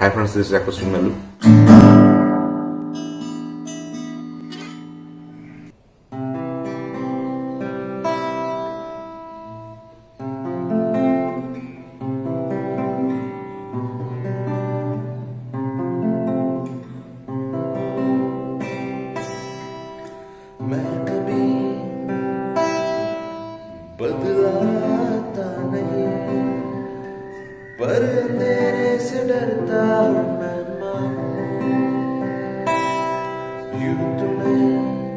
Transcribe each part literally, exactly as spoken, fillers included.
Hi friends, this is Acoustic Mallu. मैं कभी बदलाता नहीं, पर अंधेरे से डरता हूँ मैं माँ। यूं तुम्हें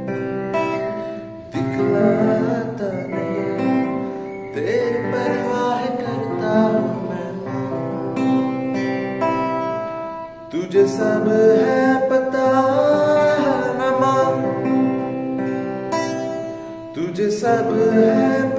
दिखलाता नहीं, तेरी परवाह करता हूँ मैं माँ। तुझे सब है पता है ना माँ, तुझे सब है